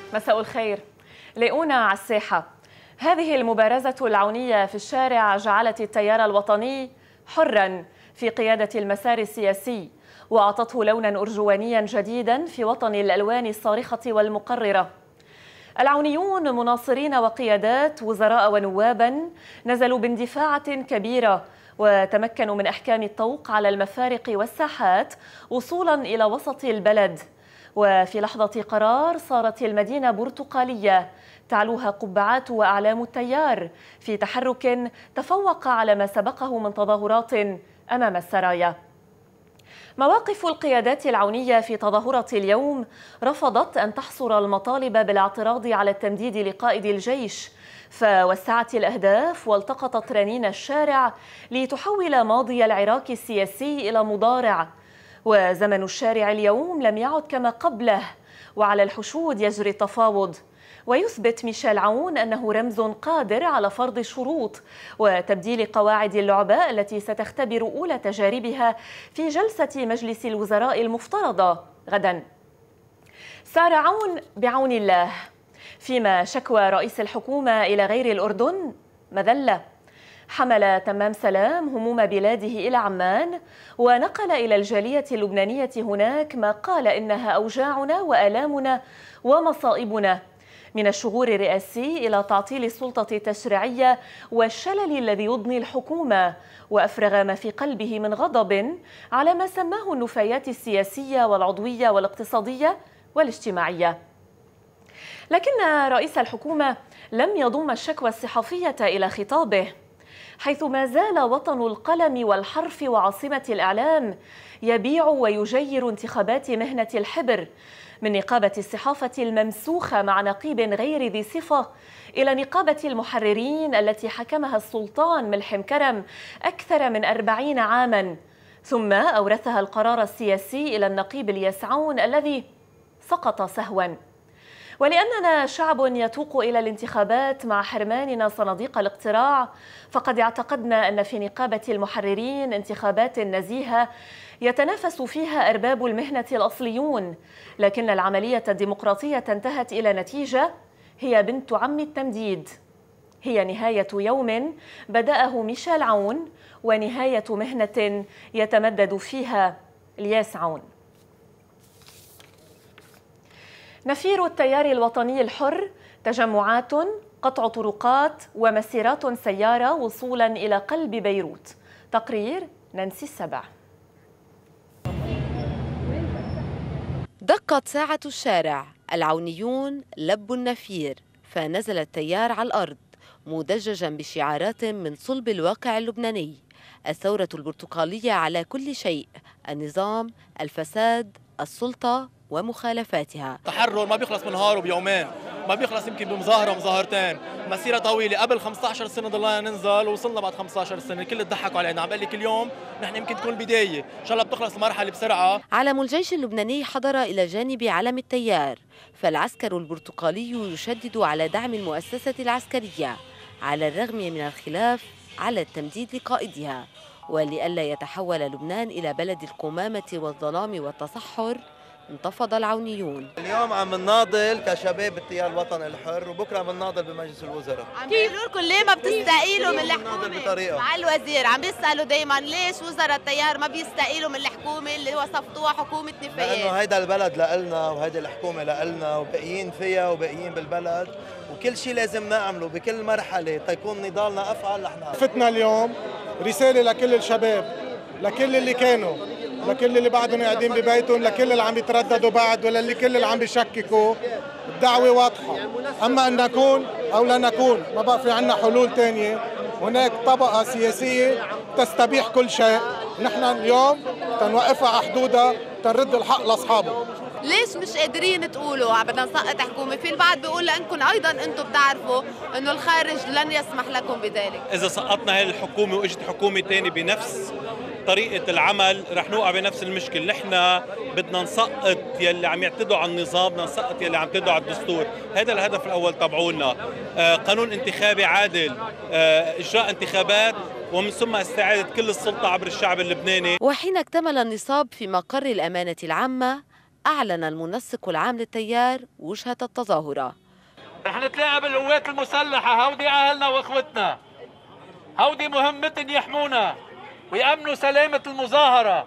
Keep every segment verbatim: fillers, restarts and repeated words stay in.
مساء الخير. لاقونا على الساحة. هذه المبارزة العونية في الشارع جعلت التيار الوطني حراً في قيادة المسار السياسي، وأعطته لوناً أرجوانياً جديداً في وطن الألوان الصارخة والمقررة. العونيون مناصرين وقيادات وزراء ونواباً نزلوا باندفاعة كبيرة وتمكنوا من إحكام الطوق على المفارق والساحات وصولاً إلى وسط البلد. وفي لحظة قرار صارت المدينة برتقالية تعلوها قبعات وأعلام التيار في تحرك تفوق على ما سبقه من تظاهرات أمام السرايا. مواقف القيادات العونية في تظاهرة اليوم رفضت أن تحصر المطالب بالاعتراض على التمديد لقائد الجيش، فوسعت الأهداف والتقطت رنين الشارع لتحول ماضي العراك السياسي إلى مضارع. وزمن الشارع اليوم لم يعد كما قبله، وعلى الحشود يجري التفاوض. ويثبت ميشيل عون أنه رمز قادر على فرض الشروط وتبديل قواعد اللعبة التي ستختبر أولى تجاربها في جلسة مجلس الوزراء المفترضة غدا. سار عون بعون الله، فيما شكوى رئيس الحكومة إلى غير الأردن مذلة. حمل تمام سلام هموم بلاده إلى عمان ونقل إلى الجالية اللبنانية هناك ما قال إنها أوجاعنا وآلامنا ومصائبنا، من الشغور الرئاسي إلى تعطيل السلطة التشريعية والشلل الذي يضني الحكومة، وأفرغ ما في قلبه من غضب على ما سماه النفايات السياسية والعضوية والاقتصادية والاجتماعية. لكن رئيس الحكومة لم يضم الشكوى الصحفية إلى خطابه، حيث ما زال وطن القلم والحرف وعاصمة الإعلام يبيع ويجير انتخابات مهنة الحبر، من نقابة الصحافة الممسوخة مع نقيب غير ذي صفة إلى نقابة المحررين التي حكمها السلطان ملحم كرم أكثر من أربعين عاماً، ثم أورثها القرار السياسي إلى النقيب الياس عون الذي سقط سهواً. ولأننا شعب يتوق إلى الانتخابات مع حرماننا صناديق الاقتراع، فقد اعتقدنا أن في نقابة المحررين انتخابات نزيهة يتنافس فيها أرباب المهنة الأصليون، لكن العملية الديمقراطية انتهت إلى نتيجة هي بنت عم التمديد، هي نهاية يوم بدأه ميشيل عون ونهاية مهنة يتمدد فيها الياس عون. نفير التيار الوطني الحر تجمعات، قطع طرقات ومسيرات سيارة وصولا إلى قلب بيروت. تقرير نانسي السبع. دقت ساعة الشارع، العونيون لبوا النفير، فنزل التيار على الأرض مدججا بشعارات من صلب الواقع اللبناني: الثورة البرتقالية على كل شيء، النظام، الفساد، السلطة ومخالفاتها. تحرر ما بيخلص من نهار وبيومين، ما بيخلص يمكن بمظاهرة ومظاهرتين، مسيرة طويلة. قبل خمسة عشر سنة ضلنا ننزل ووصلنا بعد خمسة عشر سنة، الكل ضحكوا علينا، عم بقول لك اليوم نحن يمكن تكون البداية، إن شاء الله بتخلص المرحلة بسرعة. علم الجيش اللبناني حضر إلى جانب علم التيار، فالعسكر البرتقالي يشدد على دعم المؤسسة العسكرية على الرغم من الخلاف على التمديد لقائدها. ولئلا يتحول لبنان إلى بلد القمامة والظلام والتصحر، انتفض العونيون. اليوم عم نناضل كشباب التيار الوطني الحر، وبكره بنناضل بمجلس الوزراء. عم بيقولوا لكم ليه ما بتستقيلوا من الحكومه؟ مع الوزير عم بيسالوا دايما ليش وزراء التيار ما بيستقيلوا من الحكومه اللي وصفتوها حكومه نفايات؟ لانه هيدا البلد لإلنا وهيدي الحكومه لإلنا وباقيين فيها وباقيين بالبلد، وكل شيء لازم نعمله بكل مرحله تيكون نضالنا افعل رح نعمل. فتنا اليوم رساله لكل الشباب، لكل اللي كانوا، لكل اللي بعدهم قاعدين ببيتهم، لكل اللي عم يترددوا بعد، ولا اللي كل اللي عم بيشككوا. الدعوة واضحة، أما أن نكون أو لا نكون ما بقى في عنا حلول تانية. هناك طبقة سياسية تستبيح كل شيء، نحن اليوم تنوقفها على حدودها، تنرد الحق لأصحابه. ليش مش قادرين تقولوا بدنا نسقط حكومة؟ في البعض بيقول لأنكم أيضا أنتم بتعرفوا أنه الخارج لن يسمح لكم بذلك. إذا سقطنا هاي الحكومة وإجت حكومة تانية بنفس طريقة العمل رح نوقع بنفس المشكل. نحن بدنا نسقط يلي عم يعتدوا على النظام، بدنا نسقط يلي عم يعتدوا على الدستور. هذا الهدف الأول تبعونا. آه قانون انتخابي عادل، آه إجراء انتخابات، ومن ثم استعادة كل السلطة عبر الشعب اللبناني. وحين اكتمل النصاب في مقر الأمانة العامة، أعلن المنسق العام للتيار وجهة التظاهرة. رح نتلاقى بالقوات المسلحة، هودي أهلنا وإخوتنا، هودي مهمتهم يحمونا ويأمنوا سلامة المظاهرة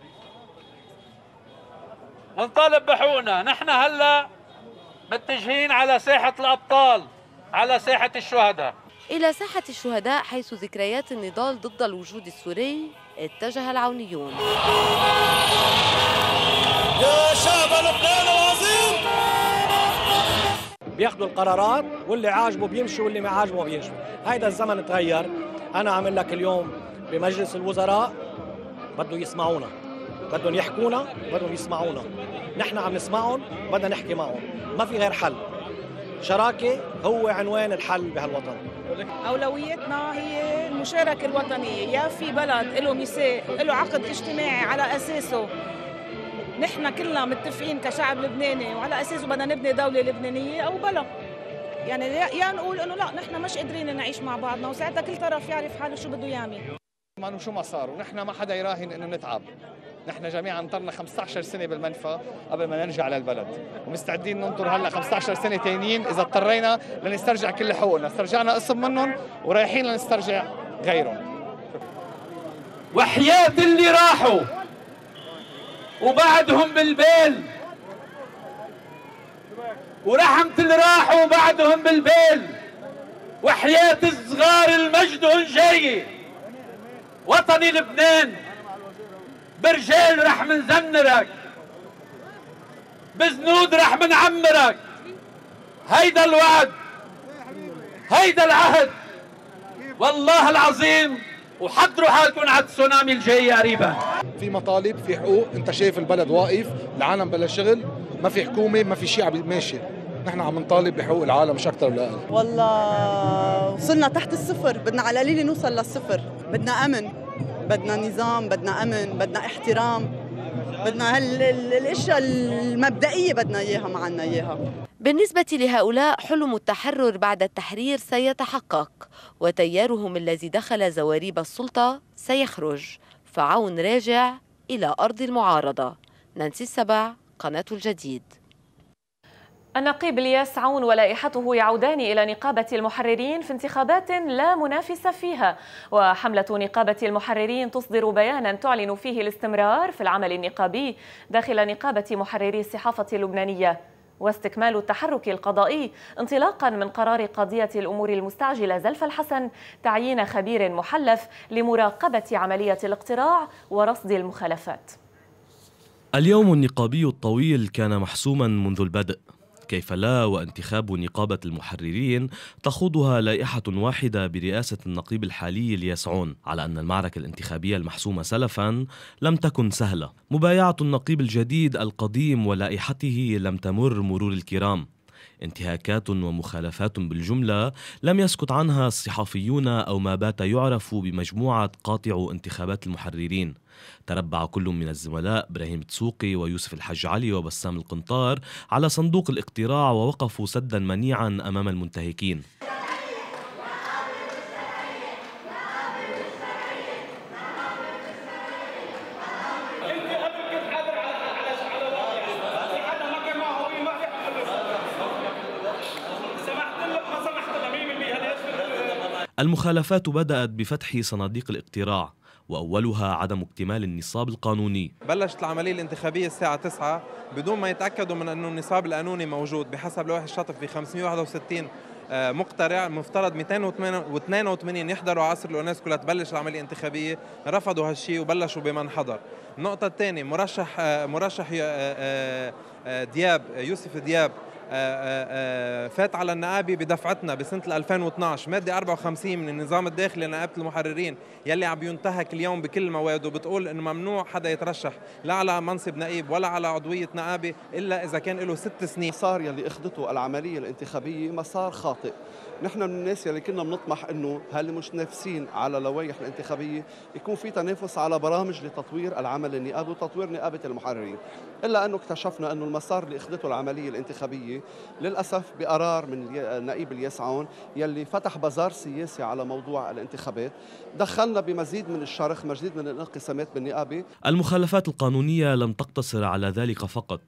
ونطالب بحقوقنا. نحن هلا متجهين على ساحة الأبطال، على ساحة الشهداء. إلى ساحة الشهداء حيث ذكريات النضال ضد الوجود السوري اتجه العونيون. يا شعب لبنان العظيم! بياخذوا القرارات واللي عاجبه بيمشي واللي ما عاجبه بيمشي. هيدا الزمن تغير. أنا عامل لك اليوم بمجلس الوزراء بدهم يسمعونا، بدهم يحكونا، بدهم يسمعونا. نحن عم نسمعهم، بدنا نحكي معهم، ما في غير حل. شراكة هو عنوان الحل بهالوطن. أولويتنا هي المشاركة الوطنية، يا في بلد له ميثاق له عقد اجتماعي على أساسه نحن كلنا متفقين كشعب لبناني وعلى أساسه بدنا نبني دولة لبنانية، أو بلا يعني يا نقول إنه لا نحن مش قادرين نعيش مع بعضنا، وساعتها كل طرف يعرف حاله شو بده يعمل. ما شو ما صار ونحن ما حدا يراهن إنه نتعب. نحن جميعا انطرنا خمسة عشر سنة بالمنفى قبل ما نرجع للبلد، ومستعدين ننطر هلا خمسة عشر سنة تانيين إذا اضطرينا لنسترجع كل حقوقنا. استرجعنا قسم منهم ورايحين لنسترجع غيرهم. وحياة اللي راحوا وبعدهم بالبال، ورحمة اللي راحوا وبعدهم بالبال، وحياة الصغار المجدهم جاي. وطني لبنان برجال رح منزمرك، بزنود رح منعمرك. هيدا الوعد، هيدا العهد، والله العظيم. وحضروا حالكم على التسونامي الجاي قريبا. في مطالب، في حقوق، انت شايف البلد واقف، العالم بلا شغل، ما في حكومه، ما في شيء عم ماشي. نحن عم نطالب بحقوق العالم مش اكثر ولا اقل. والله وصلنا تحت الصفر، بدنا على القليله نوصل للصفر. بدنا امن، بدنا نظام، بدنا امن، بدنا احترام، بدنا هالاشياء المبدئيه بدنا اياها معنا اياها. بالنسبة لهؤلاء حلم التحرر بعد التحرير سيتحقق، وتيارهم الذي دخل زواريب السلطة سيخرج، فعون راجع إلى أرض المعارضة. نانسي السبع، قناة الجديد. النقيب الياس عون ولائحته يعودان إلى نقابة المحررين في انتخابات لا منافس فيها، وحملة نقابة المحررين تصدر بيانا تعلن فيه الاستمرار في العمل النقابي داخل نقابة محرري الصحافة اللبنانية، واستكمال التحرك القضائي انطلاقا من قرار قضية الأمور المستعجلة زلفى الحسن تعيين خبير محلف لمراقبة عملية الاقتراع ورصد المخالفات. اليوم النقابي الطويل كان محسوما منذ البدء، كيف لا وانتخاب نقابة المحررين تخوضها لائحة واحدة برئاسة النقيب الحالي الياس عون، على أن المعركة الانتخابية المحسومة سلفا لم تكن سهلة. مبايعة النقيب الجديد القديم ولائحته لم تمر مرور الكرام، انتهاكات ومخالفات بالجملة لم يسكت عنها الصحفيون أو ما بات يعرف بمجموعة قاطع انتخابات المحررين. تربع كل من الزملاء إبراهيم تسوقي ويوسف الحج علي وبسام القنطار على صندوق الاقتراع ووقفوا سدا منيعا أمام المنتهكين. المخالفات بدأت بفتح صناديق الاقتراع، وأولها عدم اكتمال النصاب القانوني. بلشت العملية الانتخابية الساعة تسعة بدون ما يتأكدوا من أنه النصاب القانوني موجود. بحسب لوائح الشطف في خمسمئة وواحد وستين مقترع مفترض مئتين واثنين وثمانين يحضروا عصر اليونسكو لتبلش العملية الانتخابية، رفضوا هالشيء وبلشوا بمن حضر. النقطة الثانية، مرشح مرشح دياب يوسف دياب فات على النقابة بدفعتنا بسنة ألفين واثنعش، مادة أربعة وخمسين من النظام الداخلي لنقابة المحررين يلي عم ينتهك اليوم بكل مواده، بتقول إنه ممنوع حدا يترشح لا على منصب نقيب ولا على عضوية نقابة إلا إذا كان له ست سنين. مسار يلي أخذته العملية الانتخابية مسار خاطئ. نحن من الناس يلي كنا بنطمح إنه هالمتنافسين على لوائح الانتخابية يكون في تنافس على برامج لتطوير العمل النقابي وتطوير نقابة المحررين، إلا أنه اكتشفنا أنه المسار اللي أخذته العملية الانتخابية للأسف بقرار من النقيب الياس عون يلي فتح بازار سياسي على موضوع الانتخابات، دخلنا بمزيد من الشرخ، مزيد من الانقسامات بالنقابة. المخالفات القانونية لم تقتصر على ذلك فقط،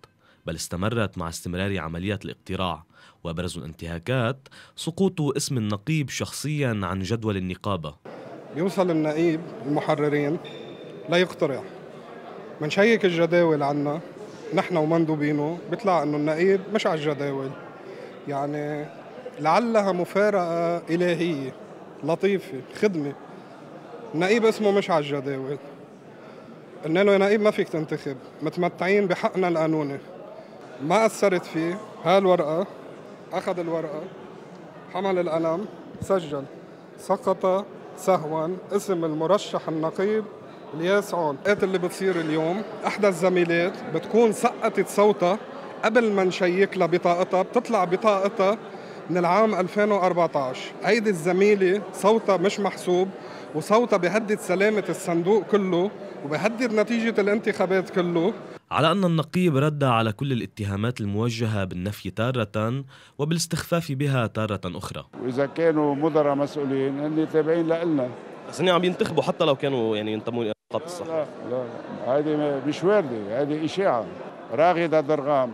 بل استمرت مع استمرار عمليات الاقتراع، وأبرز الانتهاكات سقوط اسم النقيب شخصيا عن جدول النقابة. يوصل النقيب المحررين لا يقترع، منشيك الجداول عنا نحن ومندوبينه بيطلع انه النقيب مش على الجداول. يعني لعلها مفارقة إلهية لطيفة خدمة، النقيب اسمه مش على الجداول. قلنا له يا نقيب ما فيك تنتخب، متمتعين بحقنا القانوني. ما أثرت فيه، هالورقة أخذ الورقة، حمل القلم، سجل سقط سهوا اسم المرشح النقيب الياس عون. اللي بتصير اليوم احدى الزميلات بتكون سقطت صوتها قبل ما نشيك لها بطاقتها، بتطلع بطاقتها من العام ألفين وأربعة عشر. هيدي الزميله صوتها مش محسوب، وصوتها بيهدد سلامه الصندوق كله وبيهدد نتيجه الانتخابات كله. على أن النقيب رد على كل الاتهامات الموجهة بالنفي تارة وبالاستخفاف بها تارة أخرى. وإذا كانوا مدراء مسؤولين هن تابعين لنا، بس هن عم ينتخبوا حتى لو كانوا يعني ينتمون إلى نقابة الصحة. لا لا هذه مش واردة، هذه إشاعة. راغدة درغام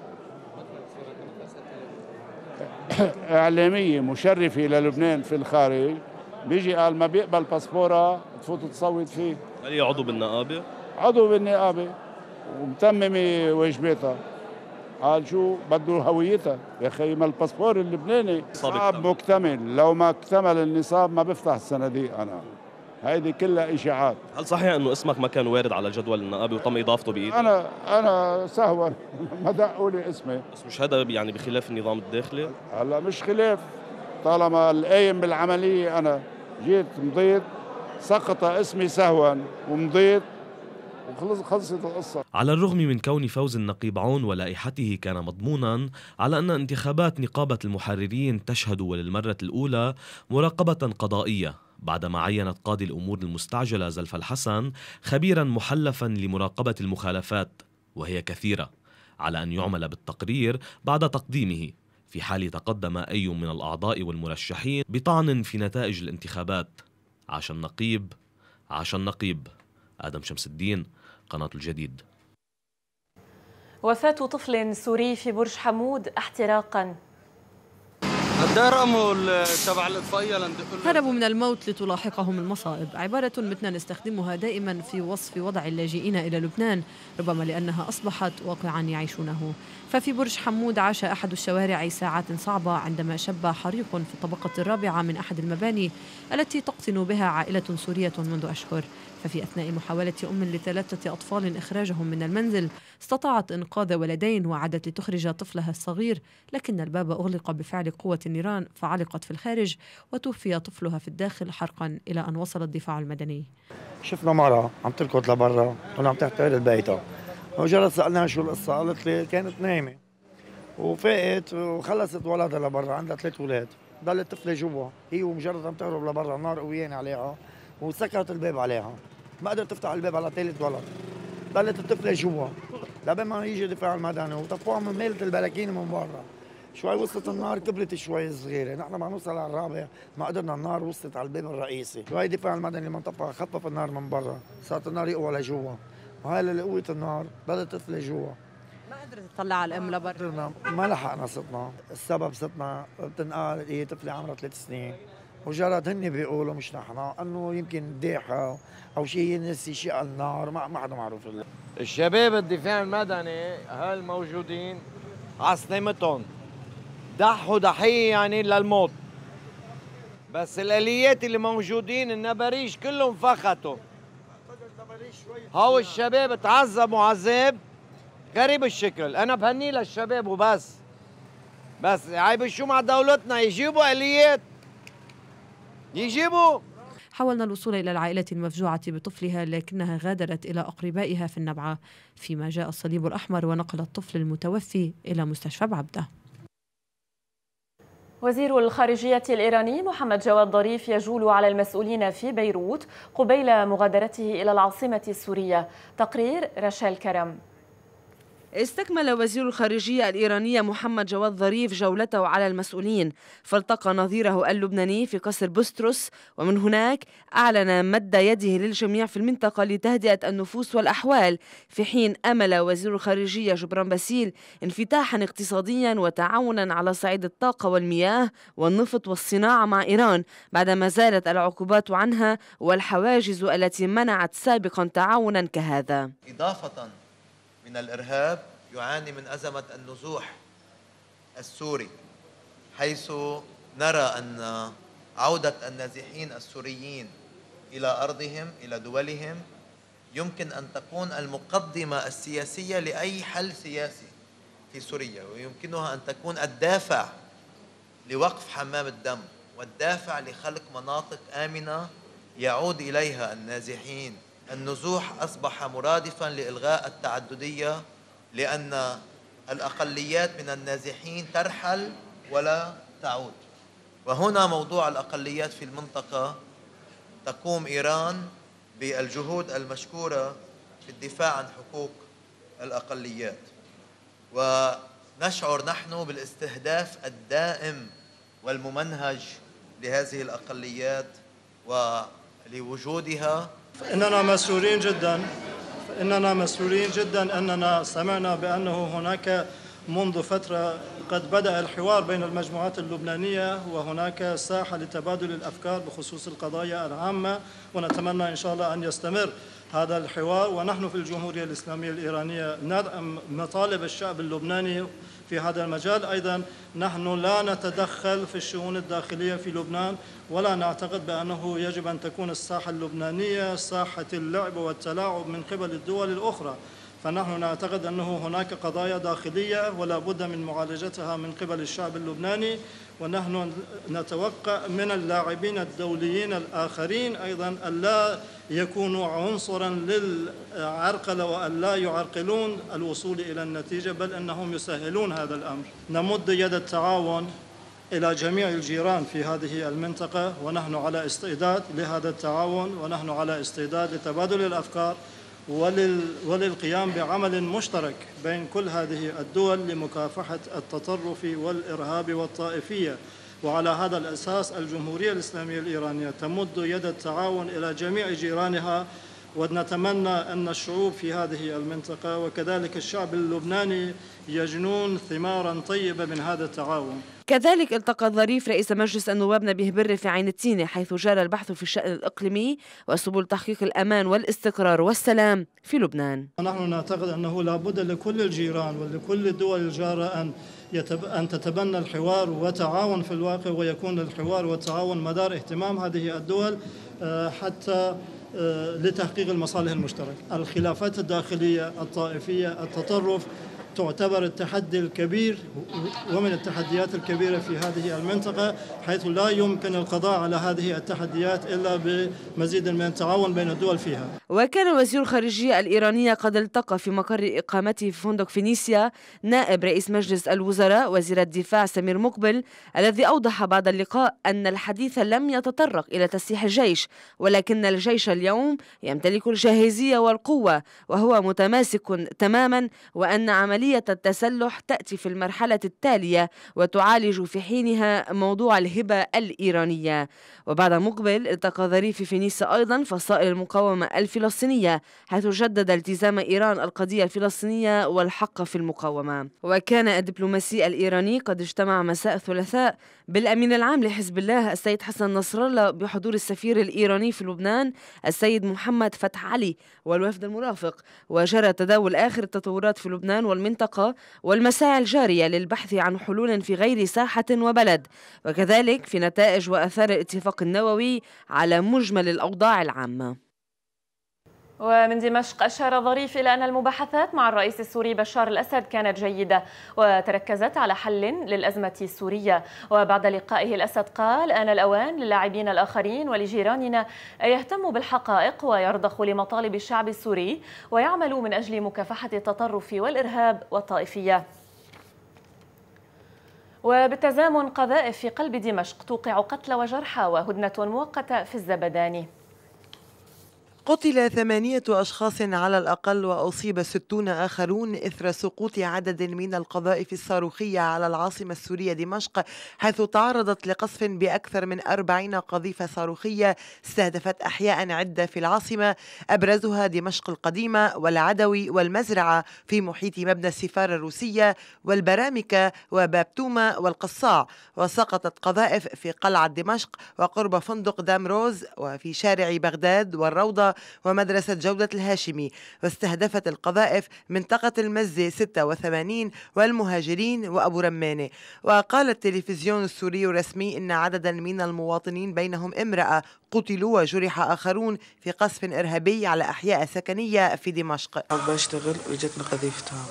إعلامية مشرفة للبنان في الخارج، بيجي قال ما بيقبل باسبورها تفوت تصوت فيه. هل هي عضو بالنقابة؟ عضو بالنقابة ومتممة واجباتها. قال شو بده هويتها يا اخي، ما الباسبور اللبناني نصاب مكتمل، لو ما اكتمل النصاب ما بفتح الصناديق. انا هيدي كلها اشاعات. هل صحيح انه اسمك ما كان وارد على جدول النقابه وتم اضافته بايدي؟ انا انا سهوا ما دقوا لي اسمي. بس مش هذا يعني بخلاف النظام الداخلي؟ هلا مش خلاف، طالما القايم بالعمليه انا جيت مضيت سقط اسمي سهوا ومضيت وخلص خلصت القصة. على الرغم من كون فوز النقيب عون ولائحته كان مضمونا على أن انتخابات نقابة المحررين تشهد وللمرة الأولى مراقبة قضائية، بعدما عينت قاضي الأمور المستعجلة زلفى الحسن خبيرا محلفا لمراقبة المخالفات، وهي كثيرة، على أن يعمل بالتقرير بعد تقديمه في حال تقدم أي من الأعضاء والمرشحين بطعن في نتائج الانتخابات. عاش النقيب، عاش النقيب. آدم شمس الدين، قناة الجديد. وفاة طفل سوري في برج حمود احتراقا. تبع الإطفائية هربوا من الموت لتلاحقهم المصائب، عبارة متنا نستخدمها دائما في وصف وضع اللاجئين إلى لبنان، ربما لأنها أصبحت واقعا يعيشونه. ففي برج حمود عاش أحد الشوارع ساعات صعبة عندما شب حريق في الطبقة الرابعة من أحد المباني التي تقطن بها عائلة سورية منذ أشهر. ففي أثناء محاولة أم لثلاثة أطفال إخراجهم من المنزل استطاعت إنقاذ ولدين وعادت لتخرج طفلها الصغير، لكن الباب أغلق بفعل قوة النيران فعلقت في الخارج وتوفي طفلها في الداخل حرقا إلى أن وصل الدفاع المدني. شفنا مرة عم تركض لبرا وعم تحترق بيتها، مجرد سألناها شو القصة قالت لي كانت نايمة وفاقت وخلصت ولدها لبرا، عندها ثلاث أولاد، ضلت طفلة جوا هي ومجرد عم تهرب لبرا النار قويين عليها وسكرت الباب عليها، ما قدرت تفتح الباب على ثالث ولد، ضلت الطفلة جوا لبين ما يجي الدفاع المدني وطفوها من ميلة البلاكين من برا. شوي وصلت النار كبرت شوي صغيرة، نحن ما نوصل على الرابع ما قدرنا، النار وصلت على الباب الرئيسي، شوي الدفاع المدني لما طفى خفف النار من برا، صارت النار يقوى لجوا، وهاي لقوة النار ضلت الطفلة جوا. ما قدرت تطلع على الأم لبرا؟ ما لحقنا ستنا، السبب ستنا بتنقال هي طفلة عمرها ثلاث سنين، مجرد هن بيقولوا مش نحن انه يمكن داحة او شيء نسي شيء على النار، ما ما حدا معروف له. الشباب الدفاع المدني هالموجودين على سلامتهم ضحوا ضحيه يعني للموت، بس الاليات اللي موجودين النباريش كلهم فخطوا. هو الشباب تعذبوا عذاب غريب الشكل، انا بهني للشباب وبس، بس عيب شو مع دولتنا يجيبوا اليات يجيبوا. حاولنا الوصول إلى العائلة المفجوعة بطفلها لكنها غادرت إلى أقربائها في النبعة، فيما جاء الصليب الأحمر ونقل الطفل المتوفي إلى مستشفى بعبدة. وزير الخارجية الإيراني محمد جواد ظريف يجول على المسؤولين في بيروت قبيل مغادرته إلى العاصمة السورية. تقرير رشال كرم. استكمل وزير الخارجية الإيرانية محمد جواد ظريف جولته على المسؤولين، فالتقى نظيره اللبناني في قصر بستروس، ومن هناك أعلن مد يده للجميع في المنطقة لتهدئة النفوس والأحوال، في حين أمل وزير الخارجية جبران باسيل انفتاحا اقتصاديا وتعاونا على صعيد الطاقة والمياه والنفط والصناعة مع إيران، بعدما زالت العقوبات عنها والحواجز التي منعت سابقا تعاونا كهذا. إضافة من الإرهاب يعاني من أزمة النزوح السوري، حيث نرى أن عودة النازحين السوريين إلى أرضهم إلى دولهم يمكن أن تكون المقدمة السياسية لأي حل سياسي في سوريا، ويمكنها أن تكون الدافع لوقف حمام الدم والدافع لخلق مناطق آمنة يعود إليها النازحين. النزوح أصبح مرادفا لإلغاء التعددية، لأن الأقليات من النازحين ترحل ولا تعود، وهنا موضوع الأقليات في المنطقة تقوم إيران بالجهود المشكورة في الدفاع عن حقوق الأقليات، ونشعر نحن بالاستهداف الدائم والممنهج لهذه الأقليات ولوجودها. إننا مسرورين جدا إننا مسرورين جدا أننا سمعنا بأنه هناك منذ فترة قد بدأ الحوار بين المجموعات اللبنانية، وهناك ساحة لتبادل الأفكار بخصوص القضايا العامة، ونتمنى إن شاء الله أن يستمر هذا الحوار. ونحن في الجمهورية الإسلامية الإيرانية ندعم مطالب الشعب اللبناني في هذا المجال. أيضا نحن لا نتدخل في الشؤون الداخلية في لبنان، ولا نعتقد بأنه يجب أن تكون الساحة اللبنانية ساحة اللعب والتلاعب من قبل الدول الأخرى، فنحن نعتقد أنه هناك قضايا داخلية ولا بد من معالجتها من قبل الشعب اللبناني، ونحن نتوقع من اللاعبين الدوليين الآخرين أيضا ألا يكونوا عنصرا للعرقلة وألا يعرقلون الوصول إلى النتيجة، بل أنهم يسهلون هذا الأمر. نمد يد التعاون إلى جميع الجيران في هذه المنطقة، ونحن على استعداد لهذا التعاون، ونحن على استعداد لتبادل الأفكار ولل... وللقيام بعمل مشترك بين كل هذه الدول لمكافحة التطرف والإرهاب والطائفية. وعلى هذا الأساس الجمهورية الإسلامية الإيرانية تمد يد التعاون إلى جميع جيرانها، ونتمنى أن الشعوب في هذه المنطقة وكذلك الشعب اللبناني يجنون ثمارا طيبة من هذا التعاون. كذلك التقى ظريف رئيس مجلس النواب نبيه بري في عين التينة، حيث جرى البحث في الشأن الإقليمي وسبل تحقيق الأمان والاستقرار والسلام في لبنان. نحن نعتقد أنه لا بد لكل الجيران ولكل الدول الجارة أن يتب... أن تتبنى الحوار وتعاون في الواقع، ويكون الحوار والتعاون مدار اهتمام هذه الدول حتى لتحقيق المصالح المشتركة. الخلافات الداخلية الطائفية التطرف تعتبر التحدي الكبير ومن التحديات الكبيرة في هذه المنطقة، حيث لا يمكن القضاء على هذه التحديات إلا بمزيد من التعاون بين الدول فيها. وكان وزير الخارجية الإيرانية قد التقى في مقر إقامته في فندق فينيسيا نائب رئيس مجلس الوزراء وزير الدفاع سمير مقبل، الذي أوضح بعد اللقاء أن الحديث لم يتطرق إلى تسليح الجيش، ولكن الجيش اليوم يمتلك الجاهزية والقوة وهو متماسك تماما، وأن عملية التسلح تأتي في المرحلة التالية وتعالج في حينها موضوع الهبة الإيرانية. وبعد مقبل التقى ظريف في فينيسيا أيضا فصائل المقاومة الفلسطينية، حيث جدد التزام إيران القضية الفلسطينية والحق في المقاومة. وكان الدبلوماسي الإيراني قد اجتمع مساء الثلاثاء بالأمين العام لحزب الله السيد حسن نصر الله بحضور السفير الإيراني في لبنان السيد محمد فتح علي والوفد المرافق، وجرى تداول آخر التطورات في لبنان والمنطقة والمساعي الجارية للبحث عن حلول في غير ساحة وبلد، وكذلك في نتائج وآثار الاتفاق النووي على مجمل الأوضاع العامة. ومن دمشق أشار ظريف إلى أن المباحثات مع الرئيس السوري بشار الأسد كانت جيدة وتركزت على حل للأزمة السورية. وبعد لقائه الأسد قال: آن الأوان للاعبين الآخرين ولجيراننا أن يهتموا بالحقائق ويرضخوا لمطالب الشعب السوري ويعملوا من أجل مكافحة التطرف والإرهاب والطائفية. وبالتزامن قذائف في قلب دمشق توقع قتلى وجرحى وهدنة مؤقتة في الزبداني. قتل ثمانية أشخاص على الأقل وأصيب ستون آخرون إثر سقوط عدد من القذائف الصاروخية على العاصمة السورية دمشق، حيث تعرضت لقصف بأكثر من أربعين قذيفة صاروخية استهدفت أحياء عدة في العاصمة، أبرزها دمشق القديمة والعدوي والمزرعة في محيط مبنى السفارة الروسية والبرامكة وباب توما والقصاع. وسقطت قذائف في قلعة دمشق وقرب فندق دامروز وفي شارع بغداد والروضة ومدرسة جودة الهاشمي. واستهدفت القذائف منطقة المزة ستة وثمانين والمهاجرين وأبو رمانة. وقال التلفزيون السوري الرسمي إن عددا من المواطنين بينهم امرأة قتلوا وجرح آخرون في قصف إرهابي على أحياء سكنية في دمشق. بشتغل وجتنا قذيفتها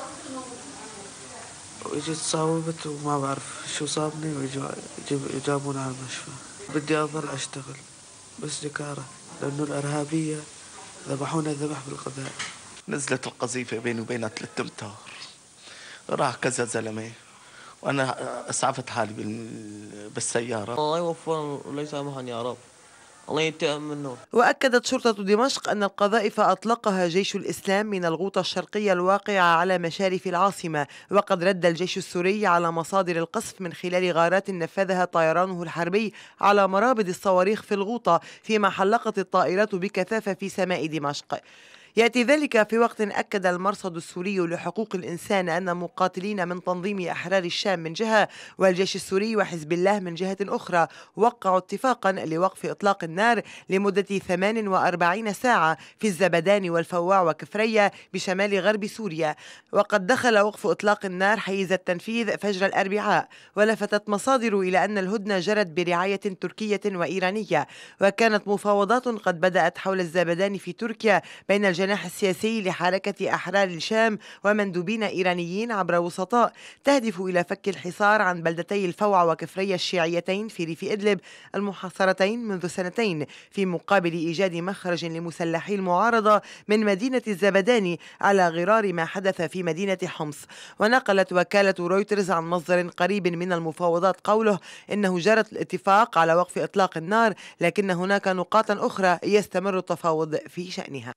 وجيت صاوبت وما بعرف شو صابني وجابونا على المشفى. بدي أظل أشتغل بس دكارة لأنه الإرهابية ذبحونا ذبح بالقذائف. نزلت القذيفة بيني وبينها ثلاث أمتار، راح كذا زلمة وأنا أسعفت حالي بالسيارة. الله يوفقهم ولا يسامحني يا رب، الله ينتقم منه. وأكدت شرطة دمشق أن القذائف أطلقها جيش الإسلام من الغوطة الشرقية الواقعة على مشارف العاصمة. وقد رد الجيش السوري على مصادر القصف من خلال غارات نفذها طيرانه الحربي على مرابط الصواريخ في الغوطة، فيما حلقت الطائرات بكثافة في سماء دمشق. يأتي ذلك في وقت أكد المرصد السوري لحقوق الإنسان أن مقاتلين من تنظيم أحرار الشام من جهة والجيش السوري وحزب الله من جهة أخرى وقعوا اتفاقا لوقف إطلاق النار لمدة ثمان وأربعين ساعة في الزبدان والفواع وكفرية بشمال غرب سوريا. وقد دخل وقف إطلاق النار حيز التنفيذ فجر الأربعاء. ولفتت مصادر إلى أن الهدنة جرت برعاية تركية وإيرانية. وكانت مفاوضات قد بدأت حول الزبدان في تركيا بين الجناح الجناح السياسي لحركة أحرار الشام ومندوبين إيرانيين عبر وسطاء تهدف إلى فك الحصار عن بلدتي الفوع وكفرية الشيعيتين في ريف إدلب المحاصرتين منذ سنتين، في مقابل إيجاد مخرج لمسلحي المعارضة من مدينة الزبداني على غرار ما حدث في مدينة حمص. ونقلت وكالة رويترز عن مصدر قريب من المفاوضات قوله إنه جرت الاتفاق على وقف إطلاق النار، لكن هناك نقاط أخرى يستمر التفاوض في شأنها.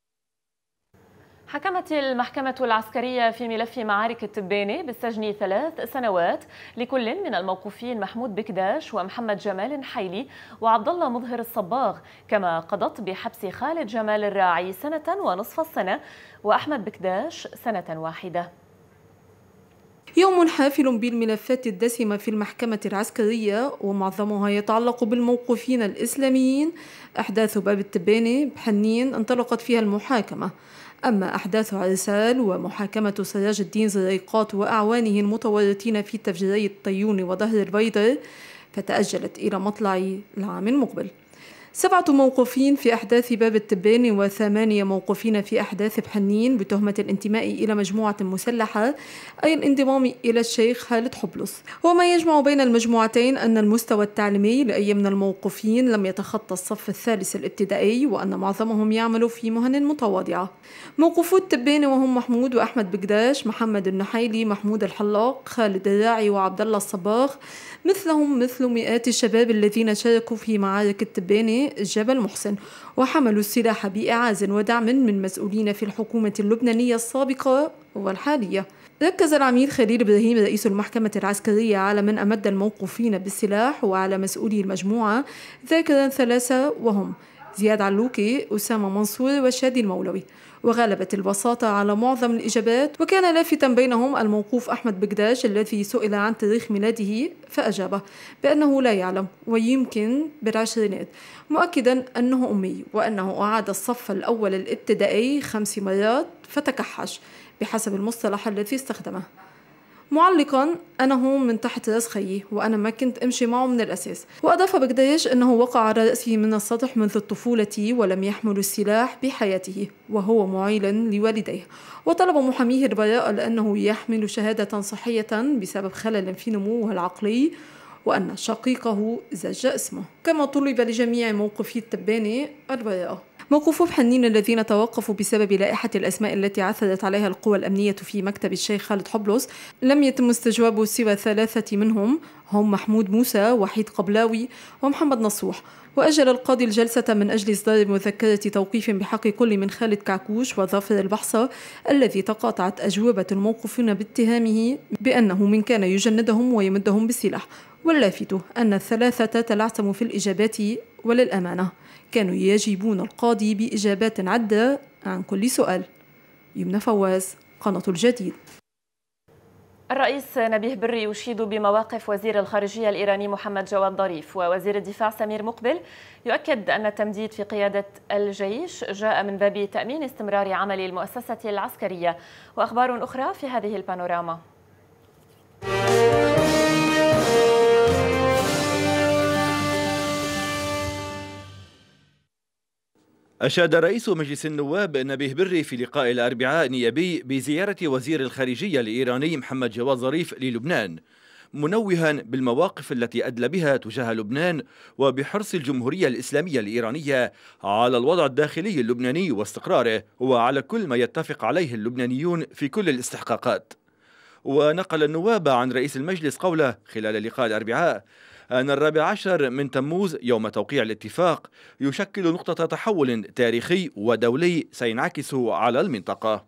حكمت المحكمة العسكرية في ملف معارك التبانة بالسجن ثلاث سنوات لكل من الموقوفين محمود بكداش ومحمد جمال حيلي وعبد الله مظهر الصباغ، كما قضت بحبس خالد جمال الراعي سنة ونصف السنة وأحمد بكداش سنة واحدة. يوم حافل بالملفات الدسمة في المحكمة العسكرية ومعظمها يتعلق بالموقوفين الإسلاميين. أحداث باب التبانة بحنين انطلقت فيها المحاكمة، أما أحداث عرسال ومحاكمة سراج الدين زريقات وأعوانه المتورطين في تفجيري الطيون وظهر البيضر فتأجلت إلى مطلع العام المقبل. سبعة موقوفين في أحداث باب التبانة وثمانية موقوفين في أحداث بحنين بتهمة الانتماء إلى مجموعة مسلحة أي الانضمام إلى الشيخ خالد حبلس. وما يجمع بين المجموعتين أن المستوى التعليمي لأي من الموقوفين لم يتخطى الصف الثالث الابتدائي وأن معظمهم يعملوا في مهن متواضعة. موقوفو التبانة وهم محمود وأحمد بكداش، محمد النحيلي، محمود الحلاق، خالد الراعي وعبد الله الصباغ، مثلهم مثل مئات الشباب الذين شاركوا في معارك التبانة جبل محسن وحملوا السلاح بإعاز ودعم من مسؤولين في الحكومة اللبنانية السابقة والحالية. ركز العميد خليل إبراهيم رئيس المحكمة العسكرية على من أمد الموقوفين بالسلاح وعلى مسؤولي المجموعة، ذاكرا ثلاثة وهم زياد علوكي، أسامة منصور وشادي المولوي. وغلبت البساطة على معظم الإجابات، وكان لافتاً بينهم الموقوف أحمد بكداش الذي سئل عن تاريخ ميلاده فأجاب بأنه لا يعلم ويمكن بالعشرينات، مؤكداً أنه أمي وأنه أعاد الصف الأول الابتدائي خمس مرات فتكحش بحسب المصطلح الذي استخدمه، معلقاً أنه من تحت رأس خيي وأنا ما كنت أمشي معه من الأساس. وأضاف بكداش أنه وقع على رأسه من السطح منذ الطفولة ولم يحمل السلاح بحياته وهو معيلاً لوالديه، وطلب محاميه البراءة لأنه يحمل شهادة صحية بسبب خلل في نموه العقلي وأن شقيقه زج اسمه. كما طلب لجميع موقفي التبانة البراءة. موقوفو بحنين الذين توقفوا بسبب لائحة الأسماء التي عثرت عليها القوى الأمنية في مكتب الشيخ خالد حبلس لم يتم استجواب سوى ثلاثة منهم، هم محمود موسى، وحيد قبلاوي، ومحمد نصوح. وأجل القاضي الجلسة من أجل إصدار مذكرة توقيف بحق كل من خالد كعكوش وظافر البحصة الذي تقاطعت أجوبة الموقوفين باتهامه بأنه من كان يجندهم ويمدهم بالسلاح. واللافت أن الثلاثة تلعثموا في الإجابات، وللأمانة كانوا يجيبون القاضي بإجابات عدة عن كل سؤال. يمنى فواز، قناة الجديد. الرئيس نبيه بري يشيد بمواقف وزير الخارجية الإيراني محمد جواد ظريف، ووزير الدفاع سمير مقبل يؤكد أن التمديد في قيادة الجيش جاء من باب تأمين استمرار عمل المؤسسة العسكرية. وأخبار أخرى في هذه البانوراما. أشاد رئيس مجلس النواب نبيه بري في لقاء الأربعاء النيابي بزيارة وزير الخارجية الإيراني محمد جواد ظريف للبنان، منوها بالمواقف التي أدلى بها تجاه لبنان وبحرص الجمهورية الإسلامية الإيرانية على الوضع الداخلي اللبناني واستقراره وعلى كل ما يتفق عليه اللبنانيون في كل الاستحقاقات. ونقل النواب عن رئيس المجلس قوله خلال لقاء الأربعاء أن الرابع عشر من تموز يوم توقيع الاتفاق يشكل نقطة تحول تاريخي ودولي سينعكس على المنطقة.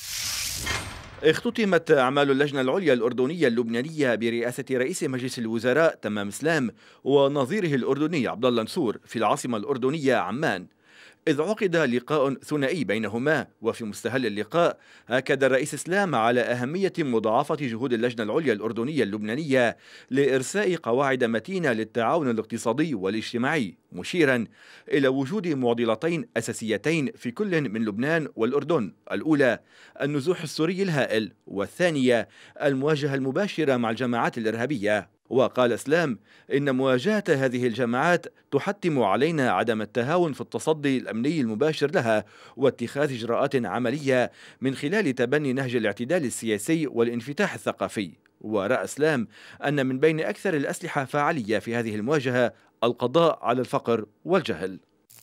اختتمت أعمال اللجنة العليا الأردنية اللبنانية برئاسة رئيس مجلس الوزراء تمام اسلام ونظيره الأردني عبد الله نصور في العاصمة الأردنية عمان، إذ عقد لقاء ثنائي بينهما. وفي مستهل اللقاء أكد الرئيس اسلام على أهمية مضاعفة جهود اللجنة العليا الأردنية اللبنانية لإرساء قواعد متينة للتعاون الاقتصادي والاجتماعي، مشيرا إلى وجود معضلتين أساسيتين في كل من لبنان والأردن: الأولى النزوح السوري الهائل، والثانية المواجهة المباشرة مع الجماعات الإرهابية. وقال اسلام إن مواجهة هذه الجماعات تحتم علينا عدم التهاون في التصدي الأمني المباشر لها واتخاذ إجراءات عملية من خلال تبني نهج الاعتدال السياسي والانفتاح الثقافي. ورأى اسلام أن من بين أكثر الأسلحة فاعلية في هذه المواجهة القضاء على الفقر والجهل.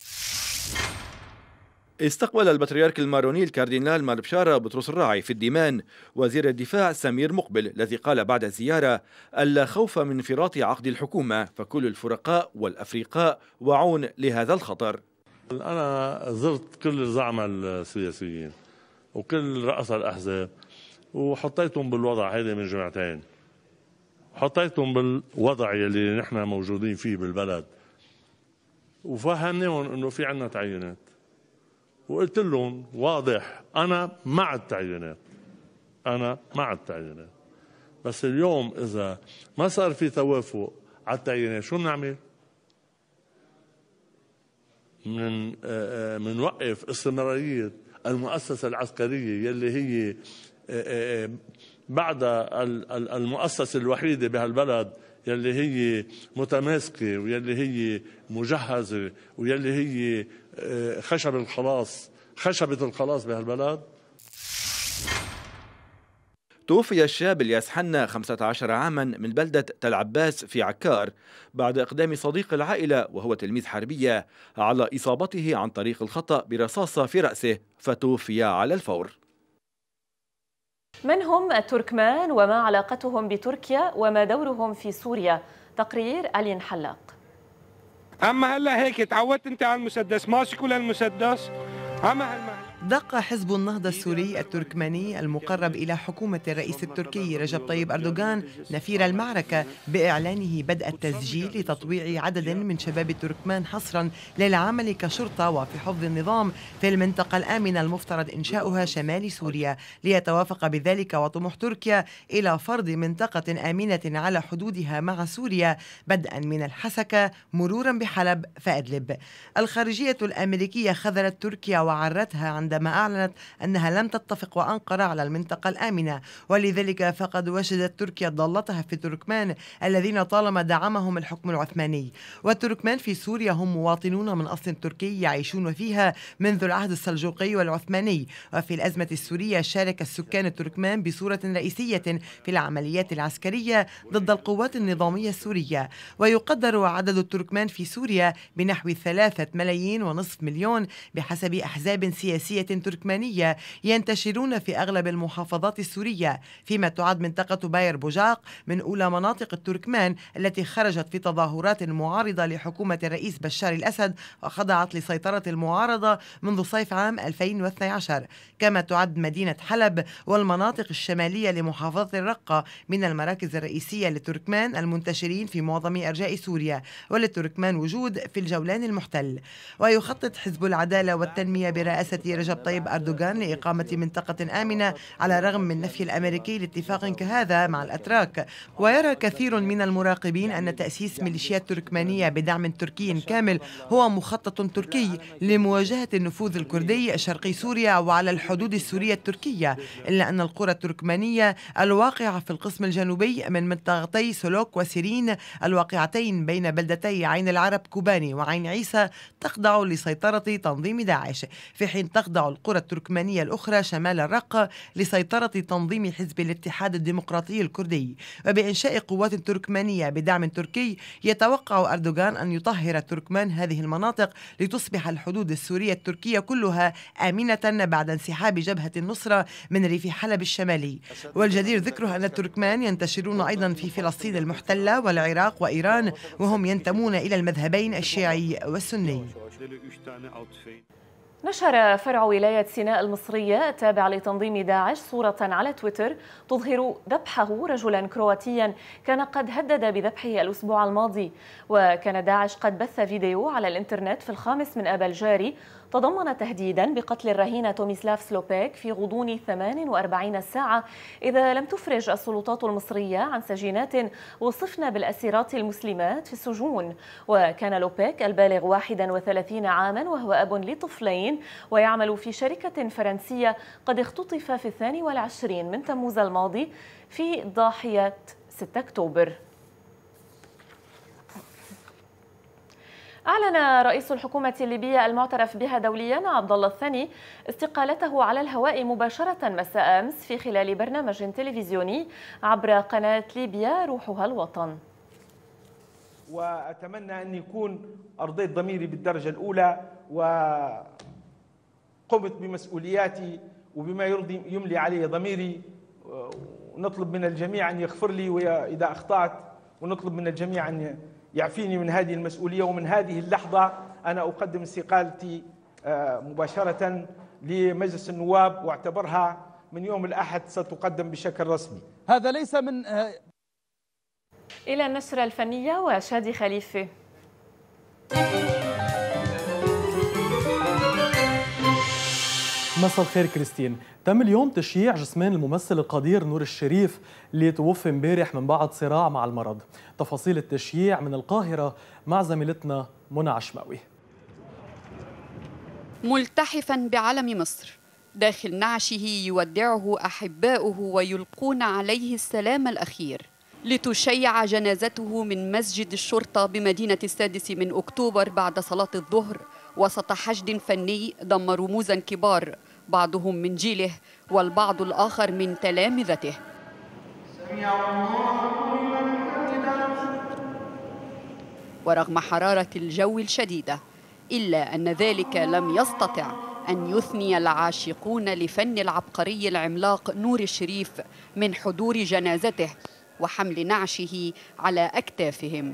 استقبل البطريرك الماروني الكاردينال مار بشارة بطرس الراعي في الديمان وزير الدفاع سمير مقبل، الذي قال بعد الزيارة ألا خوف من انفراط عقد الحكومة، فكل الفرقاء والأفريقاء وعون لهذا الخطر. أنا زرت كل الزعماء السياسيين وكل رؤساء الأحزاب وحطيتهم بالوضع هذا من جمعتين، حطيتهم بالوضع يلي نحن موجودين فيه بالبلد، وفهمناهم أنه في عنا تعيينات، وقلت لهم واضح أنا مع التعيينات، أنا مع التعيينات، بس اليوم إذا ما صار في توافق على التعيينات شو بنعمل؟ من منوقف استمرارية المؤسسة العسكرية يلي هي بعد المؤسسة الوحيدة بهالبلد يلي هي متماسكة ويلي هي مجهزة ويلي هي خشب الخلاص خشبة الخلاص بهالبلد. توفي الشاب الياس حنا خمسة عشر عاما من بلدة تل عباس في عكار بعد إقدام صديق العائلة وهو تلميذ حربية على إصابته عن طريق الخطأ برصاصة في رأسه، فتوفي على الفور. من هم التركمان وما علاقتهم بتركيا وما دورهم في سوريا؟ تقرير ألين حلاق. أما هلا هيك تعودت أنت على المسدس، ماسك ولا المسدس؟ أما هلا دق حزب النهضة السوري التركماني المقرب إلى حكومة الرئيس التركي رجب طيب أردوغان نفير المعركة بإعلانه بدء التسجيل لتطويع عدد من شباب التركمان حصرا للعمل كشرطة وفي حفظ النظام في المنطقة الآمنة المفترض إنشاؤها شمال سوريا، ليتوافق بذلك وطموح تركيا إلى فرض منطقة آمنة على حدودها مع سوريا بدءا من الحسكة مرورا بحلب فأدلب. الخارجية الأمريكية خذلت تركيا وعرتها عند بعدما أعلنت أنها لم تتفق وأنقرة على المنطقة الآمنة، ولذلك فقد وجدت تركيا ضالتها في التركمان الذين طالما دعمهم الحكم العثماني. والتركمان في سوريا هم مواطنون من أصل تركي يعيشون فيها منذ العهد السلجوقي والعثماني، وفي الأزمة السورية شارك السكان التركمان بصورة رئيسية في العمليات العسكرية ضد القوات النظامية السورية. ويقدر عدد التركمان في سوريا بنحو ثلاثة ملايين ونصف مليون بحسب أحزاب سياسية تركمانية ينتشرون في أغلب المحافظات السورية، فيما تعد منطقة باير بوجاق من أولى مناطق التركمان التي خرجت في تظاهرات معارضة لحكومة الرئيس بشار الأسد وخضعت لسيطرة المعارضة منذ صيف عام ألفين واثني عشر. كما تعد مدينة حلب والمناطق الشمالية لمحافظة الرقة من المراكز الرئيسية للتركمان المنتشرين في معظم أرجاء سوريا، وللتركمان وجود في الجولان المحتل. ويخطط حزب العدالة والتنمية برئاسة رجب طيب أردوغان لإقامة منطقة آمنة على الرغم من نفي الأمريكي لاتفاق كهذا مع الأتراك. ويرى كثير من المراقبين أن تأسيس ميليشيات تركمانية بدعم تركي كامل هو مخطط تركي لمواجهة النفوذ الكردي شرقي سوريا وعلى الحدود السورية التركية، إلا أن القرى التركمانية الواقعة في القسم الجنوبي من منطقتي سلوك وسيرين الواقعتين بين بلدتي عين العرب كوباني وعين عيسى تخضع لسيطرة تنظيم داعش، في حين تخضع القرى التركمانية الأخرى شمال الرقة لسيطرة تنظيم حزب الاتحاد الديمقراطي الكردي. وبإنشاء قوات تركمانية بدعم تركي يتوقع أردوغان أن يطهر التركمان هذه المناطق لتصبح الحدود السورية التركية كلها آمنة بعد انسحاب جبهة النصرة من ريف حلب الشمالي. والجدير ذكره أن التركمان ينتشرون أيضا في فلسطين المحتلة والعراق وإيران، وهم ينتمون إلى المذهبين الشيعي والسني. نشر فرع ولاية سيناء المصرية التابع لتنظيم داعش صورة على تويتر تظهر ذبحه رجلا كرواتيا كان قد هدد بذبحه الأسبوع الماضي. وكان داعش قد بث فيديو على الإنترنت في الخامس من آب الجاري تضمن تهديدا بقتل الرهينة توميسلاف سلوبيك في غضون ثمان وأربعين ساعة إذا لم تفرج السلطات المصرية عن سجينات وصفن بالأسيرات المسلمات في السجون. وكان لوبيك البالغ واحد وثلاثين عاما وهو أب لطفلين ويعمل في شركة فرنسية قد اختطف في الثاني والعشرين من تموز الماضي في ضاحية ستة أكتوبر. أعلن رئيس الحكومة الليبية المعترف بها دوليا عبد الله الثاني استقالته على الهواء مباشرة مساء أمس في خلال برنامج تلفزيوني عبر قناة ليبيا روحها الوطن. وأتمنى أن يكون أرضيت ضميري بالدرجة الأولى وقمت بمسؤولياتي وبما يرضي يملي علي ضميري، ونطلب من الجميع أن يغفر لي إذا أخطأت، ونطلب من الجميع أن يعفيني من هذه المسؤولية. ومن هذه اللحظة أنا أقدم استقالتي مباشرة لمجلس النواب، واعتبرها من يوم الأحد ستقدم بشكل رسمي. هذا ليس من إلى النشرة الفنية وشادي خليفة. مساء الخير كريستين. تم اليوم تشييع جثمان الممثل القدير نور الشريف اللي توفي امبارح من بعد صراع مع المرض. تفاصيل التشييع من القاهرة مع زميلتنا منى عشماوي. ملتحفا بعلم مصر داخل نعشه يودعه أحباؤه ويلقون عليه السلام الأخير، لتشيع جنازته من مسجد الشرطة بمدينة السادس من أكتوبر بعد صلاة الظهر وسط حشد فني ضم رموزا كبار بعضهم من جيله والبعض الآخر من تلامذته. ورغم حرارة الجو الشديدة إلا أن ذلك لم يستطع أن يثني العاشقون لفن العبقري العملاق نور الشريف من حضور جنازته وحمل نعشه على أكتافهم.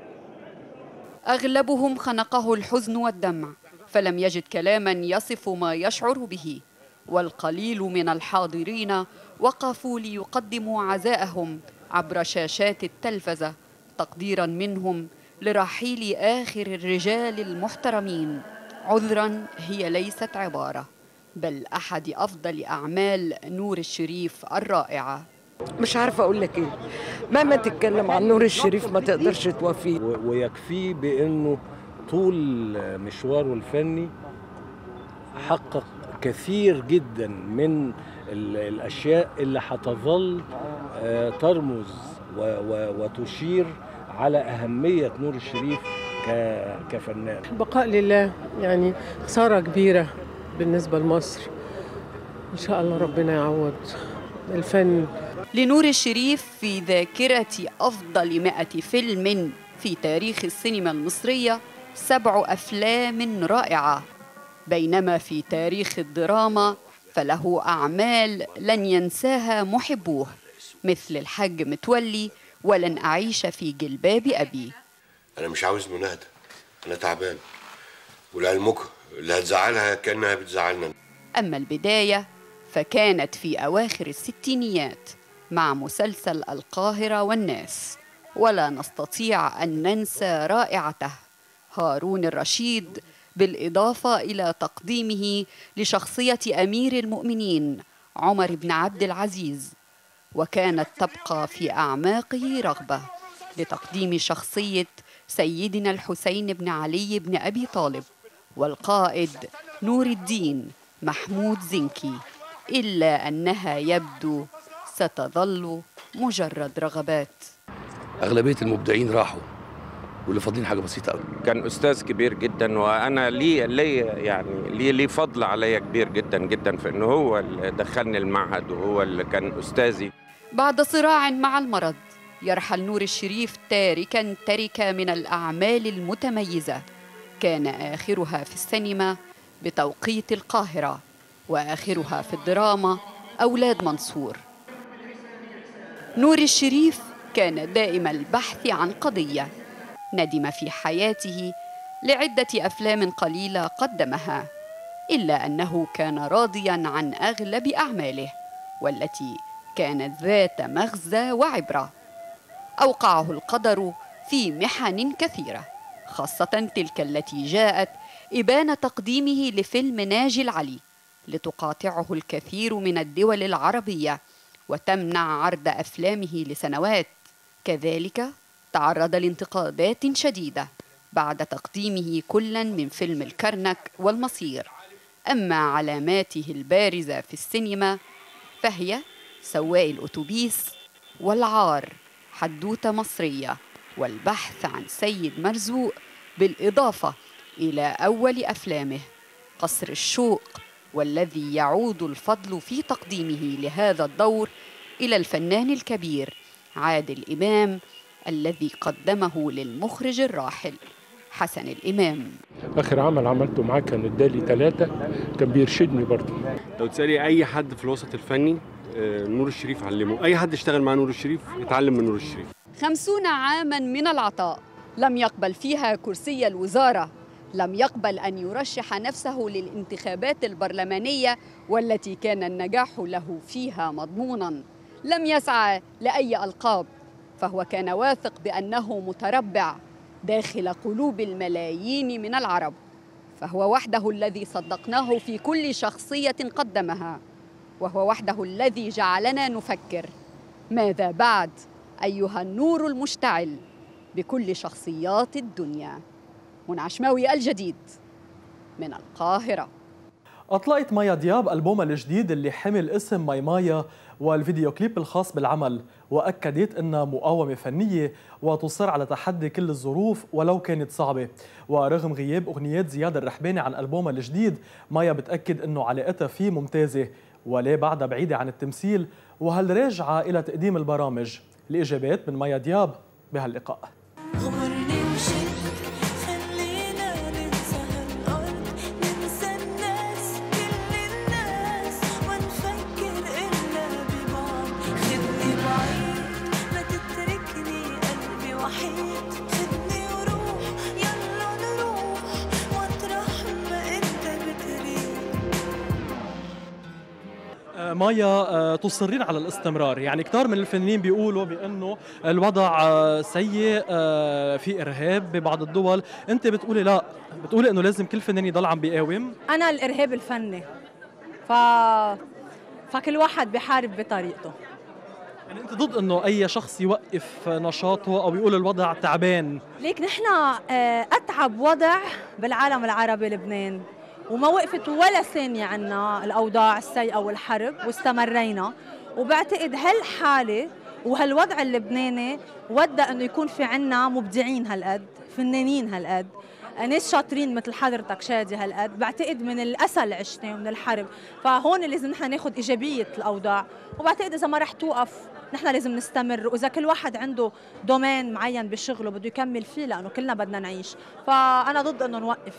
أغلبهم خنقه الحزن والدمع فلم يجد كلاما يصف ما يشعر به، والقليل من الحاضرين وقفوا ليقدموا عزاءهم عبر شاشات التلفزة تقديرا منهم لرحيل آخر الرجال المحترمين. عذرا هي ليست عبارة بل أحد أفضل أعمال نور الشريف الرائعة. مش عارفة أقول لك إيه، مهما تتكلم عن نور الشريف ما تقدرش توفيه. ويكفيه بأنه طول مشواره الفني حقق كثير جدا من الأشياء اللي هتظل ترمز وتشير على أهمية نور الشريف كفنان. بقاء لله، يعني خسارة كبيرة بالنسبة لمصر. إن شاء الله ربنا يعوض الفن. لنور الشريف في ذاكرة أفضل مئة فيلم في تاريخ السينما المصرية سبع أفلام رائعة، بينما في تاريخ الدراما فله أعمال لن ينساها محبوه مثل الحاج متولي ولن أعيش في جلباب أبي. أنا مش عاوز مناهدة، أنا تعبان، ولعلمكم اللي هتزعلها كأنها بتزعلنا. أما البداية فكانت في أواخر الستينيات مع مسلسل القاهرة والناس، ولا نستطيع أن ننسى رائعته هارون الرشيد، بالإضافة إلى تقديمه لشخصية أمير المؤمنين عمر بن عبد العزيز. وكانت تبقى في أعماقه رغبة لتقديم شخصية سيدنا الحسين بن علي بن أبي طالب والقائد نور الدين محمود زنكي، إلا أنها يبدو ستظل مجرد رغبات. أغلبية المبدعين راحوا واللي فاضلين حاجة بسيطة قوي. كان أستاذ كبير جدا، وأنا لي لي يعني لي لي فضل عليا كبير جدا جدا في إنه هو اللي دخلني المعهد وهو اللي كان أستاذي. بعد صراع مع المرض يرحل نور الشريف تاركا تركة من الأعمال المتميزة، كان آخرها في السينما بتوقيت القاهرة، وآخرها في الدراما أولاد منصور. نور الشريف كان دائم البحث عن قضية، ندم في حياته لعدة أفلام قليلة قدمها، إلا أنه كان راضياً عن أغلب أعماله والتي كانت ذات مغزى وعبرة. أوقعه القدر في محن كثيرة، خاصة تلك التي جاءت إبان تقديمه لفيلم ناجي العلي لتقاطعه الكثير من الدول العربية وتمنع عرض أفلامه لسنوات. كذلك تعرض لانتقادات شديدة بعد تقديمه كلا من فيلم الكرنك والمصير. أما علاماته البارزة في السينما فهي سواق الأتوبيس والعار، حدوتة مصرية، والبحث عن سيد مرزوق، بالإضافة إلى أول أفلامه قصر الشوق، والذي يعود الفضل في تقديمه لهذا الدور إلى الفنان الكبير عادل إمام الذي قدمه للمخرج الراحل حسن الإمام. آخر عمل عملته معاه كان ادالي ثلاثة، كان بيرشدني برضه. لو تسألي أي حد في الوسط الفني نور الشريف علمه، أي حد اشتغل مع نور الشريف اتعلم من نور الشريف. خمسون عاماً من العطاء لم يقبل فيها كرسي الوزارة، لم يقبل أن يرشح نفسه للانتخابات البرلمانية والتي كان النجاح له فيها مضموناً، لم يسعى لأي ألقاب، فهو كان واثق بأنه متربع داخل قلوب الملايين من العرب، فهو وحده الذي صدقناه في كل شخصية قدمها، وهو وحده الذي جعلنا نفكر ماذا بعد أيها النور المشتعل بكل شخصيات الدنيا. منى عشماوي، الجديد من القاهرة. أطلقت مايا دياب ألبومها الجديد اللي حمل اسم ماي مايا والفيديو كليب الخاص بالعمل، وأكدت أنها مقاومة فنية وتصر على تحدي كل الظروف ولو كانت صعبة. ورغم غياب أغنيات زياد الرحباني عن ألبومها الجديد، مايا بتأكد أنه علاقتها فيه ممتازة ولا بعدها بعيدة عن التمثيل، وهل راجعة إلى تقديم البرامج؟ الإجابات من مايا دياب بهاللقاء. مايا، تصرين على الاستمرار، يعني كتار من الفنانين بيقولوا بأنه الوضع سيء، في إرهاب ببعض الدول، أنت بتقولي لا، بتقولي أنه لازم كل فنان يضل عم بيقاوم. أنا الإرهاب الفني، ف... فكل واحد بيحارب بطريقته. يعني أنت ضد أنه أي شخص يوقف نشاطه أو يقول الوضع تعبان؟ ليك نحن أتعب وضع بالعالم العربي لبنان، وما وقفت ولا ثانية عنا الأوضاع السيئة والحرب واستمرينا. وبعتقد هالحالة وهالوضع اللبناني ودى أنه يكون في عنا مبدعين هالقد، فنانين هالقد، ناس شاطرين مثل حضرتك شادي هالقد. بعتقد من الأسى اللي عشناه ومن الحرب، فهون لازم نحن ناخذ إيجابية الأوضاع. وبعتقد إذا ما رح توقف نحن لازم نستمر، وإذا كل واحد عنده دومين معين بشغله بده يكمل فيه، لأنه كلنا بدنا نعيش. فأنا ضد إنه نوقف.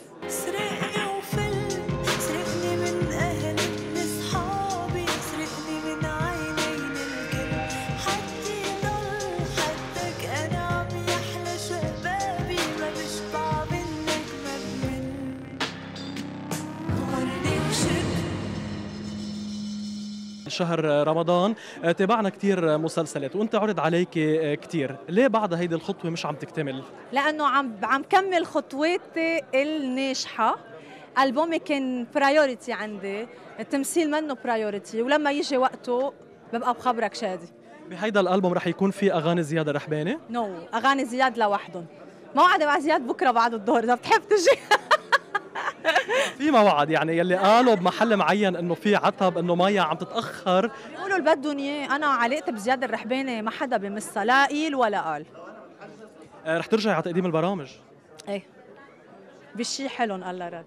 شهر رمضان تابعنا كتير مسلسلات وانت عرض عليك كتير، ليه بعد هيدي الخطوة مش عم تكتمل؟ لأنه عم عم كمل خطواتي الناجحة. ألبومي كان برايورتي عندي، التمثيل منه برايورتي، ولما يجي وقته ببقى بخبرك شادي. بهيدا الألبوم رح يكون في أغاني زياد الرحباني؟ نو no. أغاني زياد لوحدهم. موعدة مع زياد بكرة بعد الظهر إذا بتحب تجي. في موعد يعني يلي قالوا بمحل معين انه في عتب انه ميا عم تتاخر، بيقولوا اللي بدهم اياه. انا علاقتي بزياد الرحباني ما حدا بمسها، لا قيل ولا قال. آه رح ترجعي على تقديم البرامج؟ ايه بشي حلو الله رد.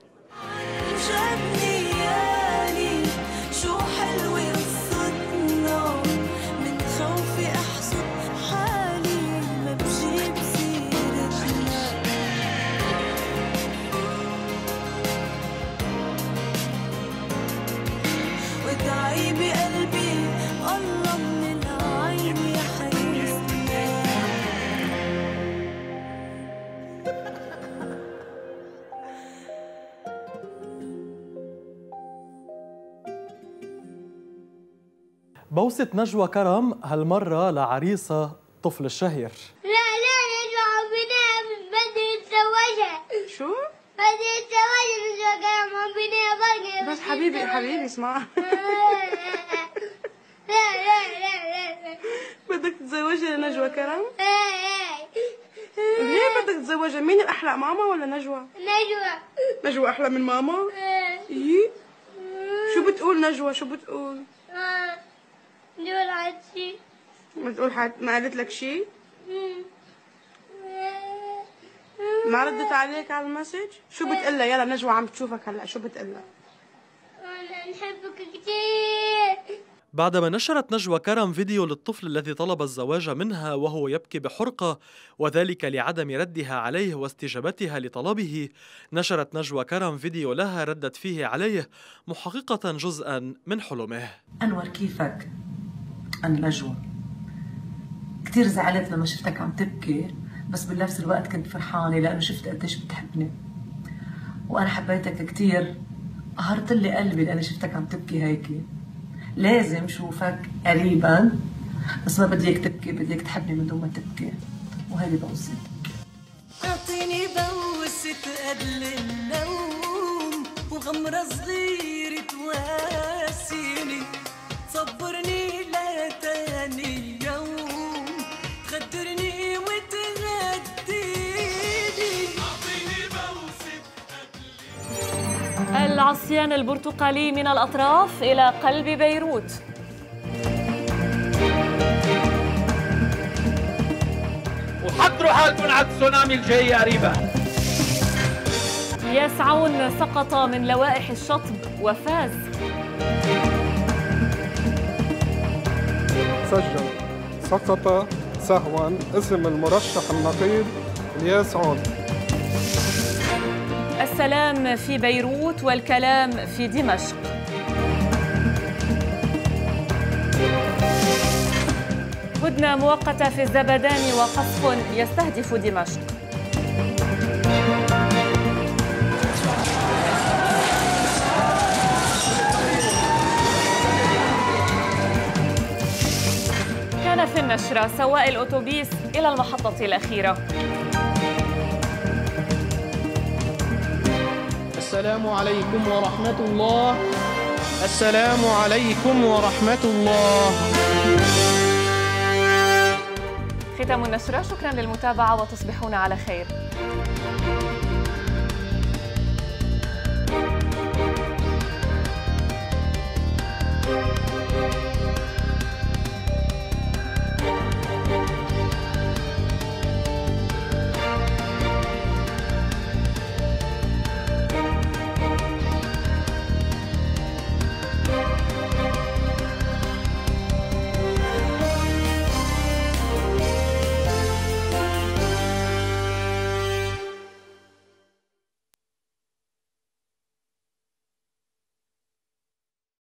شو حلوة قصتنا، من خوفي احسد حالي ما بجيب سيرتنا. ودعي بقلبي الله من العين يحيسنا. بوسة نجوى كرم هالمرة لعريسة طفل الشهير. لا لا نجوى عمنا بدي اتزوجها. شو؟ بدي اتزوجها نجوى كرم عمنا. بس حبيبي حبيبي اسمع. لا لا لا لا بدك تتزوجها لنجوى كرم؟ ليه بدك تتزوجها؟ مين الأحلى، ماما ولا نجوى؟ نجوى. نجوى أحلى من ماما؟ إيه؟ شو بتقول نجوى؟ شو بتقول؟ بتقول حد شي. بتقول حد ما قالت لك شي؟ ما ردت عليك على المسج؟ شو بتقلها؟ يلا نجوى عم تشوفك هلا، شو بتقلها؟ أنا نحبك كثير. بعدما نشرت نجوى كرم فيديو للطفل الذي طلب الزواج منها وهو يبكي بحرقة، وذلك لعدم ردها عليه واستجابتها لطلبه، نشرت نجوى كرم فيديو لها ردت فيه عليه محققة جزءا من حلمه. أنور كيفك؟ أنا نجوى. كتير زعلت لما شفتك عم تبكي، بس بنفس الوقت كنت فرحانة لأنه شفت قديش بتحبني، وأنا حبيتك كتير. قهرت لي قلبي لأني شفتك عم تبكي هيك. لازم شوفك قريبا، بس ما بدي اياك تبكي، بدي اياك تحبني من دون ما تبكي، وهذه بوسة. اعطيني بوسة قبل النوم، وغمرة صغيرة تواسيني، تصبرني لتاني يوم، تخدرني وتغديني. اعطيني بوسة قبل. العصيان البرتقالي من الأطراف إلى قلب بيروت. وحضروا حالكم على التسونامي الجاي قريبا. يسعون سقط من لوائح الشطب وفاز. سجل سقط سهوا اسم المرشح النقيب يسعون. السلام في بيروت والكلام في دمشق. هدنة مؤقتة في الزبدان وقصف يستهدف دمشق. كان في النشرة سواق الأتوبيس إلى المحطة الأخيرة. السلام عليكم ورحمة الله. السلام عليكم ورحمة الله. ختام النشرة، شكرا للمتابعة وتصبحون على خير.